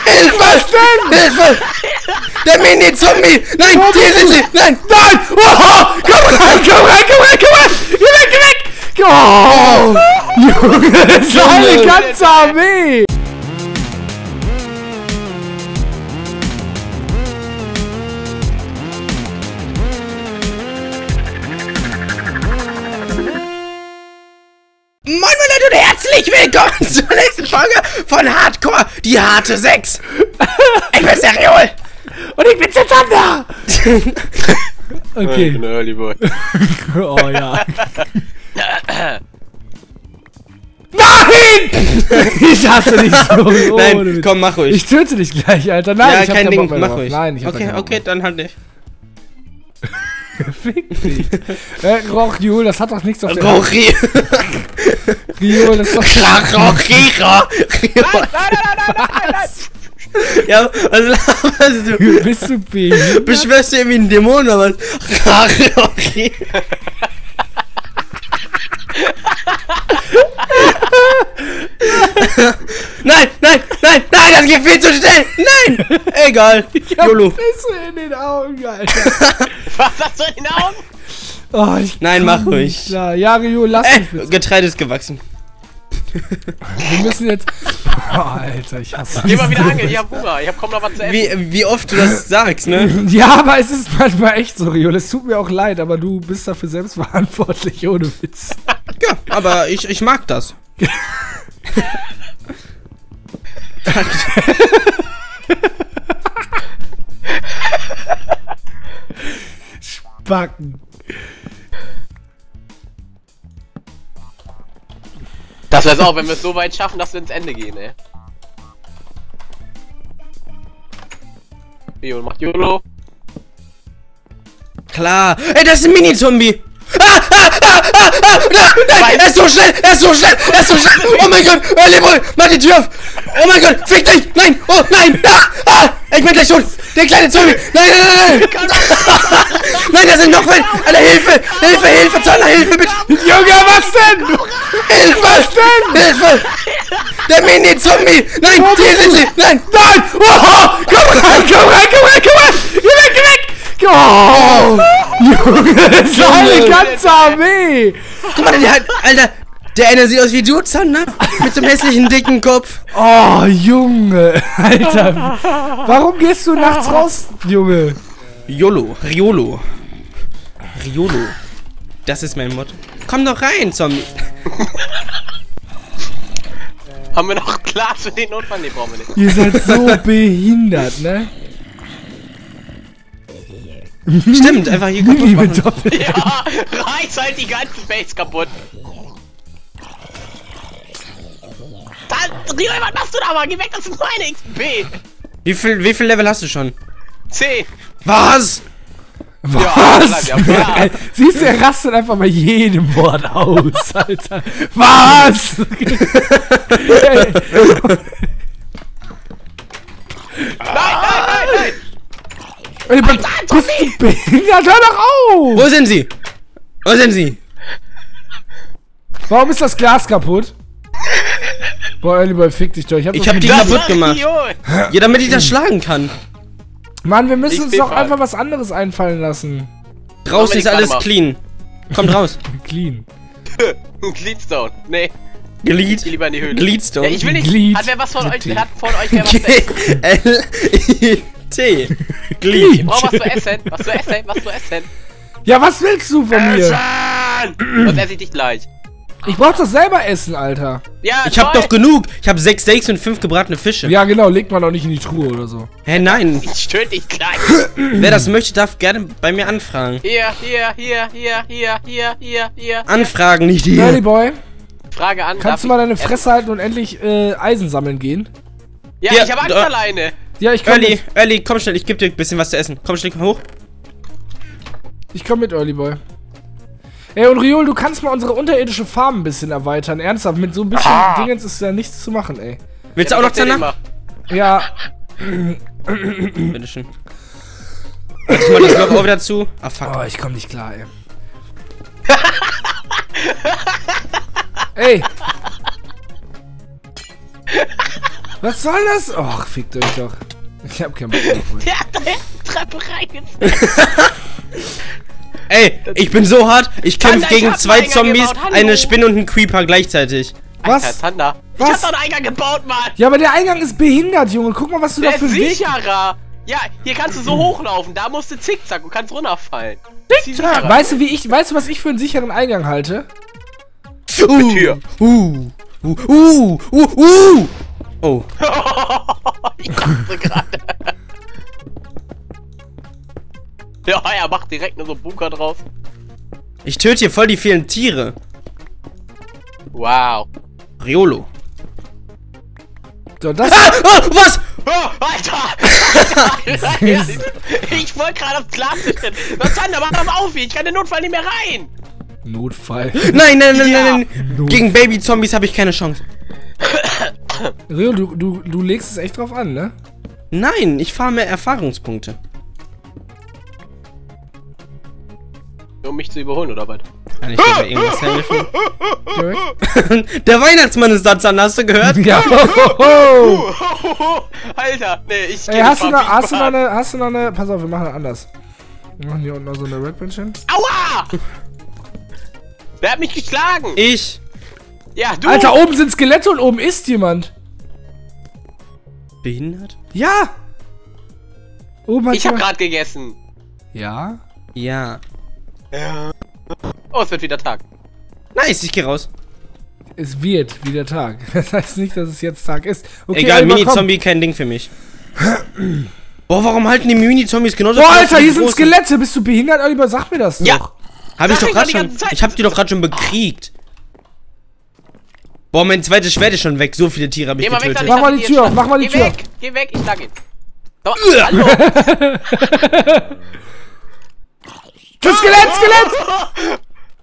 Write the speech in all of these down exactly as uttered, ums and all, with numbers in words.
Hilfe! Was denn? Hilfe! Der Mini-Zombie! Nein, Wo hier sind sie! Nein! Nein! Oh, komm rein, komm rein, komm rein, komm rein! Geh weg, geh weg! Oh! Junge, das ist eine ganze Armee! Moin Moin Leute und herzlich willkommen zur nächsten Folge von Hardcore, die harte sechs. Ich bin der Riol. Und ich bin der Zander. Okay. Ich bin der Early Boy. Oh ja. Nein! Ich hasse dich so. Oh, Nein, komm, mach ruhig. Ich töte dich gleich, Alter. Nein, ja, ich hab kein Ding, Bock mehr mach drauf. ruhig. Nein, ich hab Okay, keinen Bock okay, dann halt nicht. Fick dich. äh, Roch, Riol, das hat doch nichts auf der... Rochi. Riol, das ist doch... Rochi, Rochi. Nein, nein, nein, nein, nein, nein. Ja, was laberst du? Bist du behindert? Beschwörst du irgendwie einen Dämon oder was? Rochi. Nein, nein, nein, nein, das geht viel zu schnell. Nein, egal. Ich hab Jolo. Pisse in den Augen, Alter. Was hast du in den Augen? Oh, ich Nein, komm mach nicht ruhig. klar. Ja, Riol, lass mich Äh, bitte. Getreide ist gewachsen. Wir müssen jetzt... Oh, Alter, ich hasse Geh mal wieder angeln, ich hab Hunger, ich hab kaum noch was zu essen. Wie, wie oft du das sagst, ne? Ja, aber es ist manchmal echt so, Riol. Es tut mir auch leid, aber du bist dafür selbst verantwortlich, ohne Witz. Ja, aber ich, ich mag das. Spacken. Das wär's auch, wenn wir es so weit schaffen, dass wir ins Ende gehen, ey. Bio macht YOLO. Klar. Ey, das ist ein Mini-Zombie. Ah, ah, ah, ah, ah, nein, nein, er ist so schnell, er ist so schnell, er ist so schnell. Oh mein Gott, Early Boy, mach die Tür auf. Oh mein Gott, fick dich. Nein, oh nein, ah, ah, ich bin gleich tot. Der kleine Zombie. Nein, nein, nein, nein. Nein, da sind noch welche. Alter, Hilfe, Hilfe, Hilfe, Zander, Hilfe, bitte. Junge, was denn? Hilfe, was denn? Hilfe. Der Mini-Zombie. Nein, hier sind sie. Nein, Nein! Oh, komm rein, komm rein, komm rein, komm rein! Geh weg, geh weg! Oh, Junge, das ist eine ganze Armee! guck mal, der hat, Alter, der eine sieht aus wie du, Zander. Mit so einem hässlichen, dicken Kopf. Oh, Junge, Alter. Warum gehst du nachts raus, Junge? YOLO, Riolo. Riolo. Das ist mein Motto. Komm doch rein, Zombie. Haben wir noch Glas für den Notfall? Ne, brauchen wir nicht. Ihr seid so behindert, ne? Stimmt, einfach hier kaputt Liebe machen. Doppel. Ja, reiß halt die ganze Base kaputt. Da, Rio, was machst du da mal? Geh weg, das ist meine X P. Wie viel, wie viel Level hast du schon? zehn. Was? Was? Ja, ja, ja. Siehst du, er rastet einfach bei jedem Wort aus, Alter. Was? Nein, nein, nein, nein. Ey, bist du behindert? Hör doch auf! Wo sind sie? Wo sind sie? Warum ist das Glas kaputt? Boah, Early Boy, fick dich doch. Ich hab, Ich so hab die viel- Das kaputt war gemacht. Idiot. Ja, damit ich das schlagen kann. Mann, wir müssen Ich uns bin doch mal. einfach was anderes einfallen lassen. Draußen ist Dominik, alles warte clean. Kommt raus. Clean. Glidstone. Nee, Glied. ich geh lieber in die Höhle. Gliedstone. Ja, ich will nicht. Glied. Hat wer was von euch? Glied. Wer hat von euch wer was zu essen? L I T. Glied. Glied. Brauch was zu essen. Was zu essen. Was zu essen. Ja, was willst du von mir? Essen! Was esse ich dich gleich? Ich brauch doch selber Essen, Alter. Ja, Ich hab toll. doch genug. Ich hab sechs Steaks und fünf gebratene Fische. Ja, genau, legt man doch nicht in die Truhe oder so. Hä, nein. Ich töte dich gleich. Wer das möchte, darf gerne bei mir anfragen. Hier, hier, hier, hier, hier, hier, hier, hier. Anfragen, nicht Early hier. Boy, Frage an. kannst du darf mal deine ich Fresse halten und endlich äh, Eisen sammeln gehen? essen? Ja, Ja, ich hab Angst da- alleine. Ja, ich komm Early, mit. Early, komm schnell, ich geb dir ein bisschen was zu essen. Komm schnell, komm hoch. Ich komm mit, Early Boy. Ey, und Riol, du kannst mal unsere unterirdische Farm ein bisschen erweitern. Ernsthaft, mit so ein bisschen Ah. Dingens ist da nichts zu machen, ey. Willst du auch noch Zander? Ja, Bitteschön. Warte mal das Loch auch wieder zu. Ah, fuck. oh, ich komm nicht klar, ey. Ey. Was soll das? Och, fickt euch doch. Ich hab keinen Bock mehr. Der hat da die Treppe reingesetzt. Ey, ich bin so hart, ich kämpfe Thunder, ich gegen hab zwei einen Zombies, gebaut, hallo. eine Spinne und einen Creeper gleichzeitig. Was? Alter, Thunder. Was? Ich hab doch einen Eingang gebaut, Mann. Ja, aber der Eingang ist behindert, Junge. Guck mal, was du Der da für ist einen Weg... sicherer. Ja, hier kannst du so hochlaufen. Da musst du zickzack und kannst runterfallen. Ja, weißt du, wie ich, weißt du, was ich für einen sicheren Eingang halte? Uh, Tür. uh, uh, uh, uh, uh. Oh. Ich dachte gerade. Ja, er macht direkt nur so einen Bunker draus. Ich töte hier voll die vielen Tiere. Wow. Riolo. So, das... Ah, oh, was? Oh, Alter! Alter! Ich wollte gerade das Glas stellen. Was Thunder, mach doch auf, ich kann den Notfall nicht mehr rein. Notfall. Nein, nein, nein, Ja. nein, nein. Gegen Baby-Zombies habe ich keine Chance. Rio, du, du, du legst es echt drauf an, ne? Nein, ich fahre mehr Erfahrungspunkte. Um mich zu überholen, oder was? Kann ich dir bei irgendwas helfen? Direkt? Der Weihnachtsmann ist da, Zander, hast du gehört? Ja. Hohoho. Alter, nee, ich Ey, hast du, noch, hast, du noch eine, hast du noch eine... Pass auf, wir machen das anders. Wir machen hier unten noch so eine Workbench hin. Aua! Wer hat mich geschlagen? Ich. Ja, du! Alter, oben sind Skelette und oben ist jemand. Behindert? Ja. Oben hat Ich hab jemand... grad gegessen. Ja? Ja. Oh, es wird wieder Tag. Nice, ich geh raus. Es wird wieder Tag. Das heißt nicht, dass es jetzt Tag ist. Okay, Egal, Oliver, komm. Mini-Zombie, kein Ding für mich. Boah, warum halten die Mini-Zombies genauso? Boah, viel Alter, wie die hier sind großen? Skelette. Bist du behindert, Oliver? Sag mir das Ja. doch. Hab ich Sag doch ich grad doch die schon. ganze Zeit. Ich hab die doch grad schon bekriegt. Boah, mein zweites Schwert ist schon weg. So viele Tiere habe ich Geh mal weg, getötet. dann Mach mal die ich Tür hab auf, mach mal die Geh Tür weg, geh weg, ich schlag ihn. So, Uah. hallo! Das Skelett, Skelett!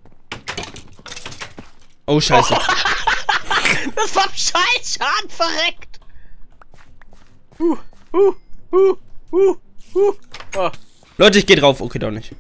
Oh, scheiße. Das war Scheißschaden verreckt! Uh, uh, uh, uh, uh. Oh. Leute, ich geh drauf. Okay, doch nicht.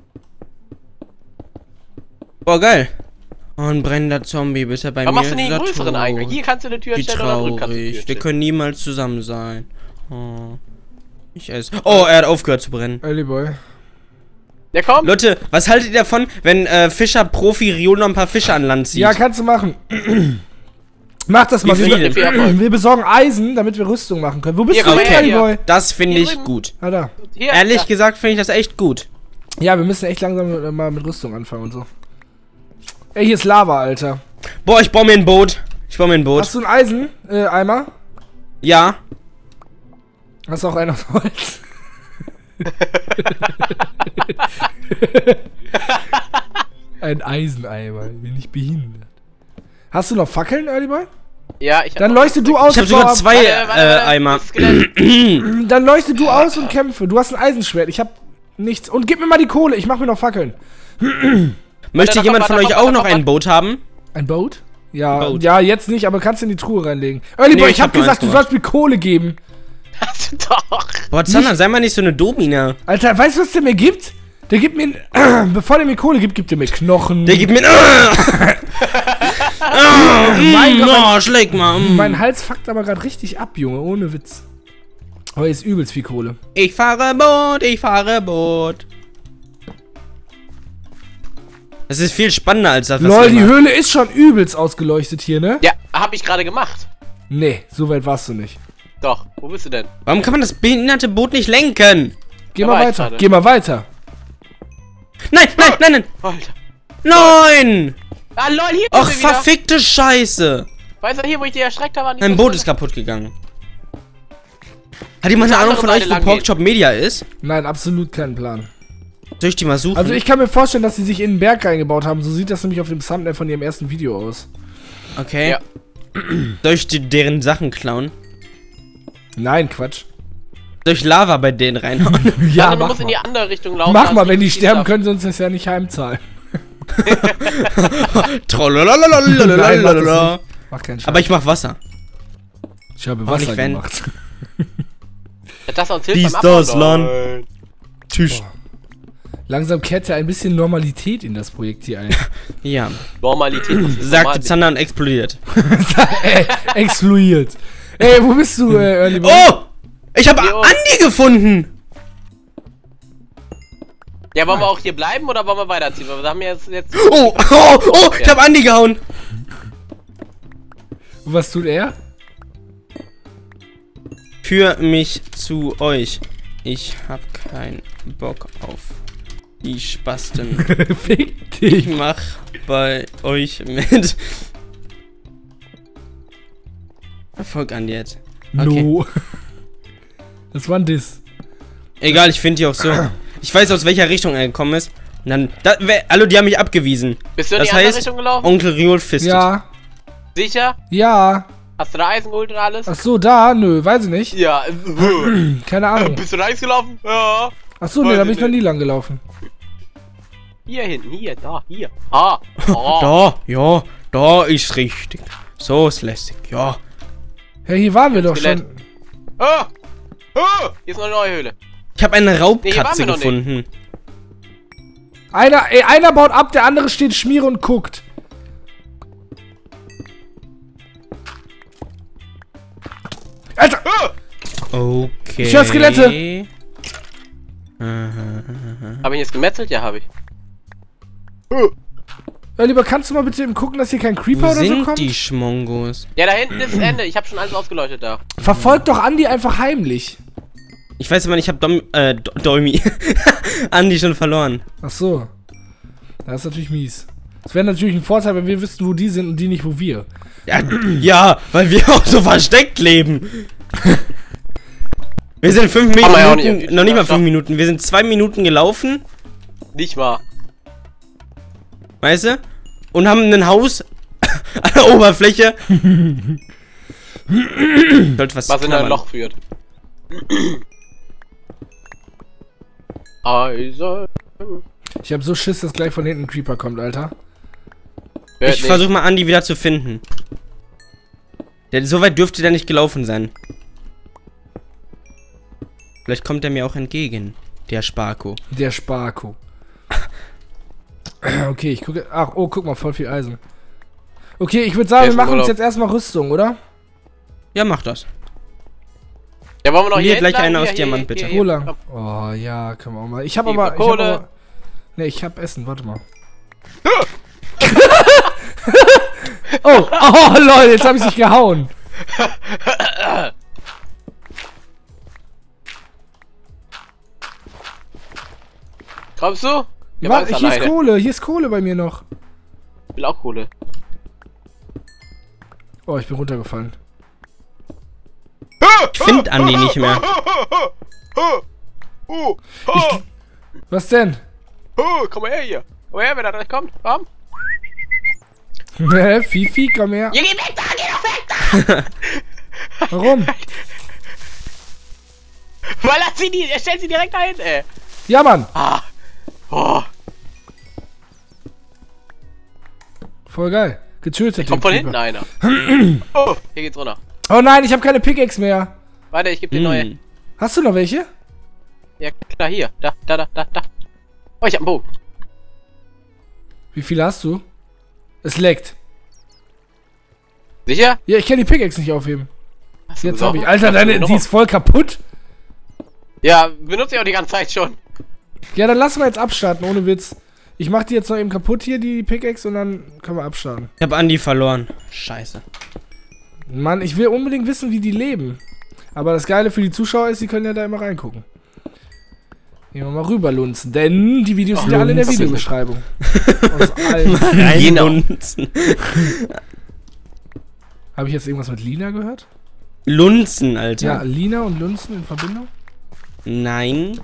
Boah, geil. Oh, ein brennender Zombie, bis er bei Warum mir machst du nicht einen ist er größeren tot. Eingang? Hier kannst du eine Tür Wie stellen oder drüben kannst du eine Tür traurig. Wir stellen. können niemals zusammen sein. Oh. Ich esse. Oh, er hat aufgehört zu brennen. Oliver. Ja, komm! Leute, was haltet ihr davon, wenn äh, Fischer-Profi Riolo noch ein paar Fische an Land zieht? Ja, kannst du machen. Mach das mal. Wie Wir, viel? wir, wir besorgen Eisen, damit wir Rüstung machen können. Wo bist Hier, du komm denn, her, Oliver? Das finde Hier ich drüben. gut. Ah, da. Hier, Ehrlich da. gesagt finde ich das echt gut. Ja, wir müssen echt langsam äh, mal mit Rüstung anfangen und so. Ey, hier ist Lava, Alter. Boah, ich baue mir ein Boot. Ich baue mir ein Boot. Hast du einen Eisen, äh, Eimer? Ja. Hast du auch einen aus Holz? Ein Eiseneimer, bin ich behindert. Hast du noch Fackeln, Oliver? Ja, ich hab Dann noch- leuchte du aus. Ich habe sogar Bauer. zwei Warte, warte, äh, warte. Eimer. Skelett. Dann leuchte du aus und kämpfe. Du hast ein Eisenschwert. Ich hab nichts. Und gib mir mal die Kohle. Ich mach mir noch Fackeln. Möchte Warte, jemand warte, von euch warte, auch warte, noch warte. ein Boot haben? Ein Boot? Ja, Boot. ja, jetzt nicht, aber kannst du in die Truhe reinlegen. Oliver, Nee, ich ich hab hab nur gesagt, eins du sollst mir Kohle geben. Hast du doch. Boah, Zander, sei mal nicht so eine Domina. Alter, weißt du, was der mir gibt? Der gibt mir, bevor der mir Kohle gibt, gibt er mir Knochen. Der gibt mir. Mein Gott, Oh, schläg mal. mm. mein Hals fuckt aber gerade richtig ab, Junge, ohne Witz. Aber hier ist übelst viel Kohle. Ich fahre Boot, ich fahre Boot. Das ist viel spannender als das, was Lol, wir die machen. Höhle ist schon übelst ausgeleuchtet hier, ne? Ja, hab ich gerade gemacht. Nee, so weit warst du nicht. Doch, wo bist du denn? Warum kann man das behinderte Boot nicht lenken? Geh Da mal war ich weiter, gerade. geh mal weiter. Nein, nein, nein, nein. Alter. Nein! Ah, lol, hier Ach, bist du wieder. verfickte Scheiße. Weißt du, hier, wo ich dir erschreckt habe? Mein Boot ist kaputt gegangen. Hat jemand eine andere Ahnung von Seite euch, wo lang gehen. Porkchop Media ist? Nein, absolut keinen Plan. Soll ich die mal suchen? Also ich kann mir vorstellen, dass sie sich in den Berg reingebaut haben. So sieht das nämlich auf dem Thumbnail von ihrem ersten Video aus. Okay. Ja. Soll ich die, deren Sachen klauen? Nein, Quatsch. Soll ich Lava bei denen reinhauen? Ja, Ja, du mach musst in mal. die andere Richtung laufen. Mach da mal, ist wenn die nicht viel sterben, Saft. können sie uns das ja nicht heimzahlen. Nein, mach Trollalalalala. Mach keinen Scheiß. Aber ich mach Wasser. ich habe Auch Wasser nicht wenn. gemacht. Ja, das uns hilft Dies, beim Abbauen. das, Land. Nein. Tschüss. Langsam kehrt ja ein bisschen Normalität in das Projekt hier ein. Ja. Normalität. das ist Sagte normal. Zander und explodiert. Äh, Exfluiert. Ey, wo bist du, äh, Early Boy? Oh! Ich habe Hier oben. Andi gefunden! Ja, wollen wir auch hier bleiben oder wollen wir weiterziehen? Wir haben jetzt... jetzt Oh, oh, oh, ich habe Andi gehauen! Und was tut er? Für mich zu euch. Ich hab keinen Bock auf die Spasten. Fick Ich dich. mach bei euch mit. Erfolg an jetzt. Okay. No. Das war ein Diss. Egal, ich finde die auch so. Ich weiß, aus welcher Richtung er gekommen ist. Und dann. Da, wer, hallo, die haben mich abgewiesen. Bist du in Das die andere heißt, Richtung gelaufen? Onkel Riol fistet. Ja. Sicher? Ja. Hast du da Eisen geholt und alles? Ach so, da? Nö, weiß ich nicht. Ja. Keine Ahnung. Bist du da links gelaufen? Ja. Ach so, nee, da bin ich noch nie lang gelaufen. Hier hinten, hier, da, hier. Ah. Oh. Da, ja, da ist richtig. So ist lästig, ja. Ja, hier waren wir doch Skelett. schon. Ah. Ah. Hier ist noch eine neue Höhle. Ich habe eine Nee, hier Raubkatze waren wir noch gefunden. Einer, ey, einer baut ab, der andere steht Schmiere und guckt. Alter! Ah. Okay. Ich höre Skelette. Hab ich jetzt gemetzelt? Ja, hab ich. Ja, lieber, kannst du mal bitte eben gucken, dass hier kein Creeper Wo oder so sind kommt? die Schmongos? Ja, da hinten ist das Ende. Ich hab schon alles ausgeleuchtet da. Verfolg doch Andi einfach heimlich. Ich weiß aber nicht, ich hab Dom, äh, Do- Dolmi. Andi schon verloren. Ach so. Das ist natürlich mies. Es wäre natürlich ein Vorteil, wenn wir wüssten, wo die sind und die nicht, wo wir. Ja, ja, weil wir auch so versteckt leben. Wir sind fünf Kann man ja auch Minuten, nicht- noch nicht mal fünf Ja. Minuten. Wir sind zwei Minuten gelaufen, Nicht wahr. weißt du? Und haben ein Haus an der Oberfläche. Sollte was, Was in knabbern. ein Loch führt. Eisen. Ich habe so Schiss, dass gleich von hinten ein Creeper kommt, Alter. Hört Ich nicht. versuche mal Andi wieder zu finden. Der, so weit dürfte der nicht gelaufen sein. Vielleicht kommt er mir auch entgegen. Der Sparko. Der Sparko. Okay, ich gucke. Ach, oh, guck mal, voll viel Eisen. Okay, ich würde sagen, Der wir ist im machen uns Urlaub. jetzt erstmal Rüstung, oder? Ja, mach das. Ja, wollen wir noch Hier hier gleich entlang? einer aus Hier, Diamant, hier, bitte. hier, Wo hier. lang? Oh, ja, können wir auch mal. Ich habe Hier, aber. Ich hab Kohle. aber. Ne, ich hab Essen, warte mal. Oh, oh, lol, jetzt habe ich dich gehauen. Kommst du? Wir Warte, waren hier ist alleine. Kohle, hier ist Kohle bei mir noch. Ich will auch Kohle. Oh, ich bin runtergefallen. Ich finde Andi nicht mehr. Oh, Ich, was denn? oh, komm mal her hier. Komm her, wenn er gleich kommt. Komm. Hä, Fifi, komm her. Ja, geh weg da, geh doch weg da! Warum? Weil er sie die, er stellt sie direkt dahin, ey. Ja, Mann. Ah. Oh. Voll geil. Getötet. Kommt den von hinten Creeper. einer. Oh, hier geht's runter. Oh nein, ich habe keine Pickaxe mehr. Warte, ich geb dir neue. Hm. Hast du noch welche? Ja, klar, hier. Da, da, da, da, da. Oh, ich hab einen Bogen. Wie viele hast du? Es leckt. Sicher? Ja, ich kann die Pickaxe nicht aufheben. Hast du Jetzt besorgt? habe ich. Alter, Hast du deine, noch? die ist voll kaputt. Ja, benutze ich auch die ganze Zeit schon. Ja, dann lassen wir jetzt abstarten, ohne Witz. Ich mach die jetzt noch eben kaputt hier, die Pickaxe, und dann können wir abstarten. Ich habe Andi verloren. Scheiße. Mann, ich will unbedingt wissen, wie die leben. Aber das Geile für die Zuschauer ist, sie können ja da immer reingucken. Gehen wir mal rüberlunzen, denn die Videos sind ja alle in der Lunzen. Videobeschreibung. Aus allen. Reinlunzen. Habe ich jetzt irgendwas mit Lina gehört? Lunzen, Ja, Alter. Lina und Lunzen in Verbindung? Nein.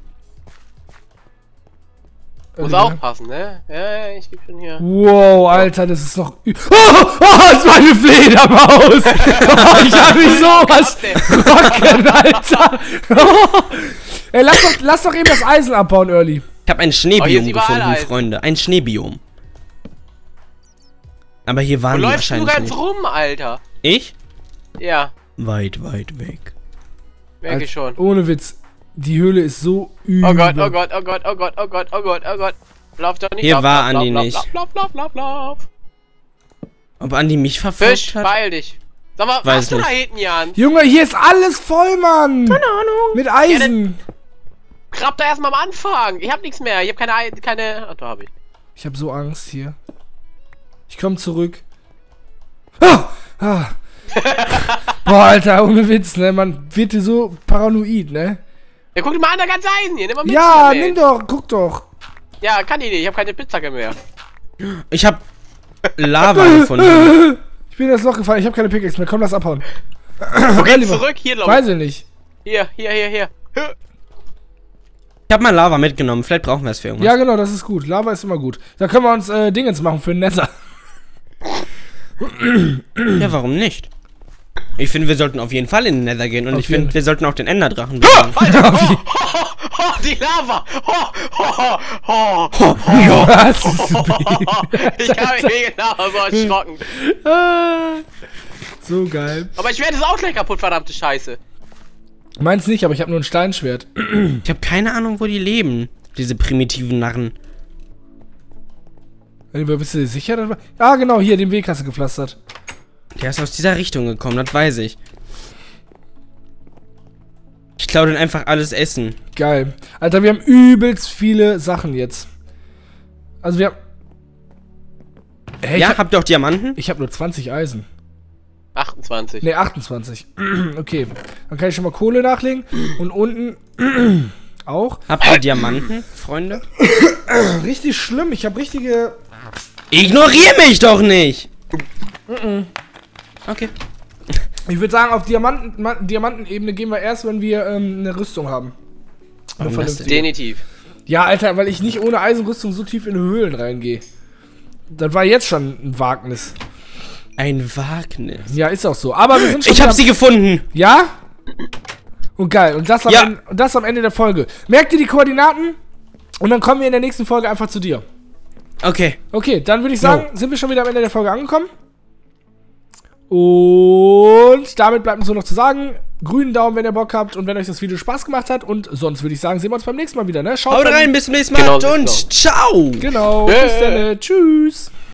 Muss Äh, aufpassen, ne? Ja, ja, ich geb schon hier. Wow, Alter, das ist noch... Ü- Oh, oh, das war eine Fledermaus! Oh, ich hab mich sowas rocken, Alter! Oh. Ey, lass doch, lass doch eben das Eisen abbauen, Early. Ich habe ein Oh, hier ist Schneebiom überall gefunden, Eisen. Freunde. Ein Schneebiom. Aber hier Wo waren die läufst du wahrscheinlich ganz nicht. rum, Alter? Ich? Ja, Weit, weit weg. merke Alter, ich schon. Ohne Witz, die Höhle ist so übel. Oh Gott, oh Gott, oh Gott, oh Gott, oh Gott, oh Gott, oh Gott. Lauf doch nicht. Hier lauf, war lauf, Andi lauf, nicht. Lauf, lauf, lauf, lauf, lauf. Ob Andi mich verfolgt Fisch, hat? beeil dich. Sag mal, Weiß was du da nicht. hinten, Jan? Junge, hier ist alles voll, Mann. Keine Ahnung. Mit Eisen. Grab da erstmal am Anfang. Ich hab nichts mehr. Ich hab keine... Ei- keine... Ach, da hab ich. Ich habe so Angst hier. Ich komme zurück. Ah! Ah. Boah, Alter, ohne Witz, ne? Man wird hier so paranoid, ne? Ja, guck dir mal an, da ganz Eisen hier. Nimm mal mit. Ja, hier, nimm doch, guck doch. Ja, kann ich nicht. Ich hab keine Pizzacke mehr. Ich hab Lava gefunden. Ich bin in das Loch gefallen, ich habe keine Pickaxe mehr. Komm, lass abhauen. Wo geht's lieber. zurück? Hier, glaube ich. Weiß ich nicht. Hier, hier, hier, hier. Ich hab mal Lava mitgenommen. Vielleicht brauchen wir es für irgendwas. Ja, genau, das ist gut. Lava ist immer gut. Da können wir uns äh, Dingens machen für den Nether. Ja, warum nicht? Ich finde, wir sollten auf jeden Fall in den Nether gehen. Und Auf ich jeden- finde, wir sollten auch den Enderdrachen bauen. Alter, oh, oh, oh, die Lava! Oh, oh, oh, oh, Was? ich habe mich genau so erschrocken. Ah, so geil. Aber ich werde es auch gleich kaputt, verdammte Scheiße. Meins nicht, aber ich habe nur ein Steinschwert. Ich habe keine Ahnung, wo die leben. Diese primitiven Narren. Bist du dir sicher? dass wir- Ah, genau, hier, den Weg hast du gepflastert. Der ist aus dieser Richtung gekommen, das weiß ich. Ich klaue dann einfach alles Essen. Geil. Alter, wir haben übelst viele Sachen jetzt. Also wir haben... Hey, Ja, ich, hab, habt ihr auch Diamanten? ich habe nur zwanzig Eisen. achtundzwanzig. Ne, achtundzwanzig. Okay, dann kann ich schon mal Kohle nachlegen. Und unten auch. Habt ihr Diamanten, Freunde? Richtig schlimm, ich habe richtige... Ignorier mich doch nicht! Okay. Ich würde sagen, auf Diamanten, Ma- Diamantenebene gehen wir erst, wenn wir ähm, eine Rüstung haben. Eine Warum das vernünftige. Definitiv. Ja, Alter, weil ich nicht ohne Eisenrüstung so tief in Höhlen reingehe. Das war jetzt schon ein Wagnis. Ein Wagnis. Ja, ist auch so. Aber wir sind schon Ich hab wieder- sie gefunden! Ja? Und geil. Und das, am Ja. Ende, und das am Ende der Folge. Merkt ihr die Koordinaten? Und dann kommen wir in der nächsten Folge einfach zu dir. Okay. Okay, dann würde ich sagen, sind wir schon wieder am Ende der Folge angekommen. Und damit bleibt uns nur noch zu sagen, grünen Daumen, wenn ihr Bock habt und wenn euch das Video Spaß gemacht hat. Und sonst würde ich sagen, sehen wir uns beim nächsten Mal wieder, ne? Schaut Haut beim- rein, bis zum nächsten Mal Genau, und genau. ciao! Genau, Tschö. bis dann. Tschüss.